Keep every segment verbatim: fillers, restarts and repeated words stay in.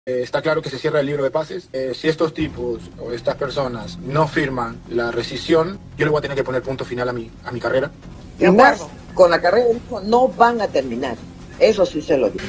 Eh, está claro que se cierra el libro de pases. Eh, si estos tipos o estas personas no firman la rescisión, yo le voy a tener que poner punto final a mi, a mi carrera. Y más, con la carrera no van a terminar. Eso sí se lo digo.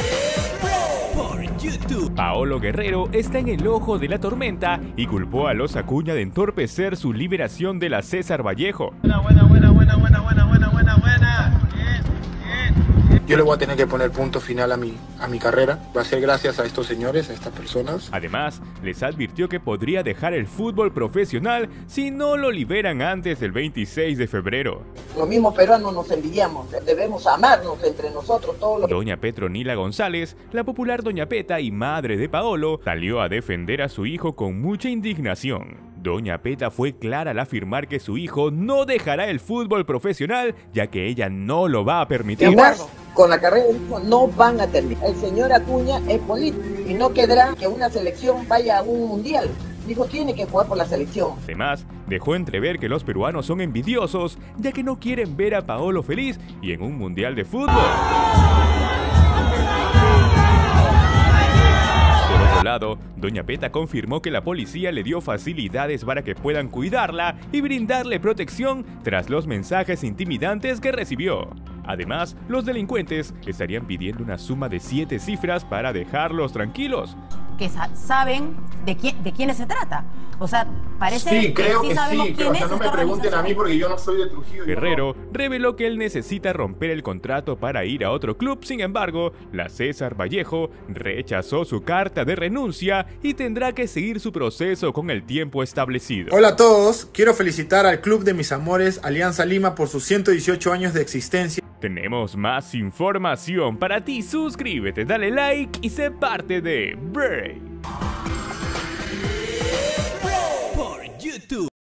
Paolo Guerrero está en el ojo de la tormenta y culpó a los Acuña de entorpecer su liberación de la César Vallejo. Buena, buena, buena, buena, buena, buena, buena, buena, buena. Bien, bien. Yo le voy a tener que poner punto final a mi, a mi carrera. Va a ser gracias a estos señores, a estas personas. Además, les advirtió que podría dejar el fútbol profesional si no lo liberan antes del veintiséis de febrero. Los mismos peruanos nos envidiamos, debemos amarnos entre nosotros todos los... Doña Petronila González, la popular Doña Peta y madre de Paolo, salió a defender a su hijo con mucha indignación. Doña Peta fue clara al afirmar que su hijo no dejará el fútbol profesional, ya que ella no lo va a permitir. Y más, con la carrera no van a terminar. El señor Acuña es político y no quedará que una selección vaya a un mundial. Dijo, tiene que jugar por la selección. Además, dejó entrever que los peruanos son envidiosos, ya que no quieren ver a Paolo feliz y en un mundial de fútbol. Por otro lado, Doña Peta confirmó que la policía le dio facilidades para que puedan cuidarla y brindarle protección tras los mensajes intimidantes que recibió. Además, los delincuentes estarían pidiendo una suma de siete cifras para dejarlos tranquilos. Que sa saben de, quién, de quiénes se trata. O sea, parece sí, creo que sí que sabemos sí, quién pero, es. o sea, no me pregunten a mí porque yo no soy de Trujillo. Guerrero reveló que él necesita romper el contrato para ir a otro club. Sin embargo, la César Vallejo rechazó su carta de renuncia y tendrá que seguir su proceso con el tiempo establecido. Hola a todos, quiero felicitar al Club de Mis Amores Alianza Lima por sus ciento dieciocho años de existencia. Tenemos más información para ti. Suscríbete, dale like y sé parte de Break.